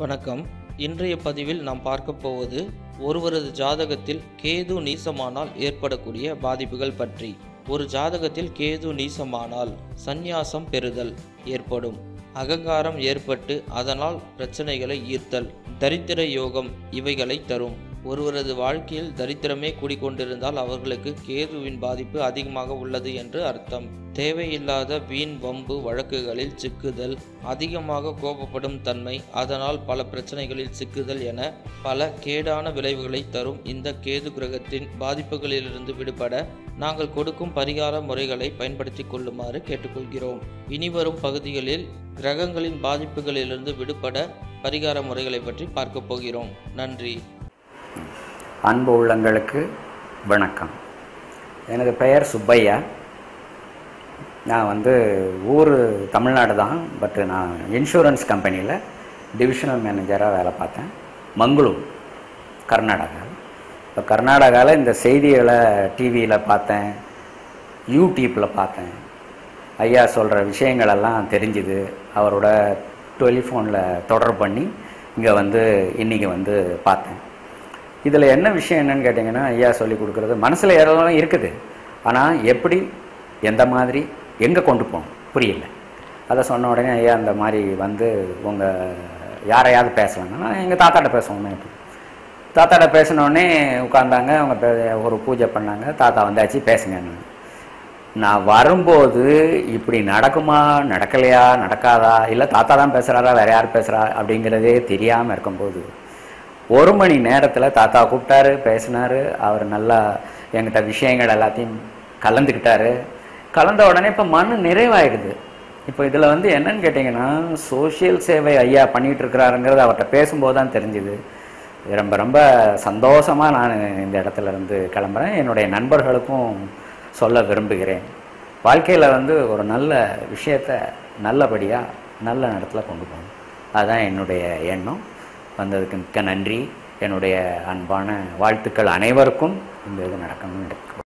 வணக்கம். இன்றைய பதிவில் நாம் பார்க்க போவது ஒருவரது ஜாதகத்தில் கேது நீசமானால் ஏற்படக்கூடிய பாதிப்புகள் பற்றி. ஒரு ஜாதகத்தில் கேது நீசமானால் சந்நியாசம் பெறுதல் ஏற்படும், அகங்காரம் ஏற்பட்டு அதனால் பிரச்சனைகளை ஈர்த்தல், தரித்திர யோகம் இவைகளை தரும். ஒருவரது வாழ்க்கையில் தரித்திரமே கூடிக்கொண்டிருந்தால் அவர்களுக்கு கேதுவின் பாதிப்பு அதிகமாக உள்ளது என்று அர்த்தம். தேவையில்லாத வீண் வம்பு வழக்குகளில் சிக்குதல், அதிகமாக கோபப்படும் தன்மை, அதனால் பல பிரச்சனைகளில் சிக்குதல் என பல கேடான விளைவுகளை தரும். இந்த கேது கிரகத்தின் பாதிப்புகளிலிருந்து விடுபட நாங்கள் கொடுக்கும் பரிகார முறைகளை பயன்படுத்தி கொள்ளுமாறு கேட்டுக்கொள்கிறோம். இனிவரும் பகுதிகளில் கிரகங்களின் பாதிப்புகளிலிருந்து விடுபட பரிகார முறைகளை பற்றி பார்க்க போகிறோம். நன்றி. அன்பு உள்ளங்களுக்கு வணக்கம். எனது பெயர் சுப்பையா. நான் ஊர் தமிழ்நாடு தான். நான் இன்சூரன்ஸ் கம்பெனியில் டிவிஷனல் மேனேஜராக வேலை பார்த்தேன், மங்களூர், கர்நாடகா. இப்போ கர்நாடகாவில் இந்த செய்திகளை டிவியில் பார்த்தேன், யூடியூப்பில் பார்த்தேன். ஐயா சொல்கிற விஷயங்களெல்லாம் தெரிஞ்சுது. அவரோட டெலிஃபோனில் தொடர்பு பண்ணி இங்கே இன்றைக்கி பார்த்தேன். இதில் என்ன விஷயம் என்னன்னு கேட்டிங்கன்னா, ஐயா சொல்லி கொடுக்குறது மனசில் ஏறலாம் இருக்குது, ஆனால் எப்படி, எந்த மாதிரி, எங்கே கொண்டு போகணும் புரியல. அதை சொன்ன உடனே ஐயா இந்த மாதிரி உங்கள் யாரையாவது பேசலாங்கன்னா எங்கள் தாத்தாட்ட பேசுவோமே. தாத்தாட்ட பேசினோடனே உட்காந்தாங்க, அவங்க ஒரு பூஜை பண்ணாங்க. தாத்தா வந்தாச்சு, பேசுங்க. நான் வரும்போது இப்படி நடக்குமா, நடக்கலையா, நடக்காதா, இல்லை தாத்தா தான் பேசுகிறாரா, வேறு யார் பேசுகிறா அப்படிங்கிறதே தெரியாமல் இருக்கும்போது 1 மணி நேரத்தில் தாத்தா கூப்பிட்டாரு, பேசினார். அவர் நல்லா என்கிட்ட விஷயங்கள் எல்லாத்தையும் கலந்துக்கிட்டாரு. கலந்த உடனே இப்போ மன நிறைவாயிடுது. இப்போ இதில் என்னன்னு கேட்டிங்கன்னா, சோஷியல் சேவை ஐயா பண்ணிகிட்டு இருக்கிறாருங்கிறது அவர்கிட்ட பேசும்போது தான் தெரிஞ்சுது. ரொம்ப ரொம்ப சந்தோஷமாக நான் இந்த இடத்துல கிளம்புறேன். என்னுடைய நண்பர்களுக்கும் சொல்ல விரும்புகிறேன். வாழ்க்கையில் ஒரு நல்ல விஷயத்தை நல்லபடியாக நல்ல இடத்துல கொண்டு போகணும். அதுதான் என்னுடைய எண்ணம். வந்ததுக்கு மிக்க நன்றி. என்னுடைய அன்பான வாழ்த்துக்கள் அனைவருக்கும் இந்த இது நடக்கணும்னு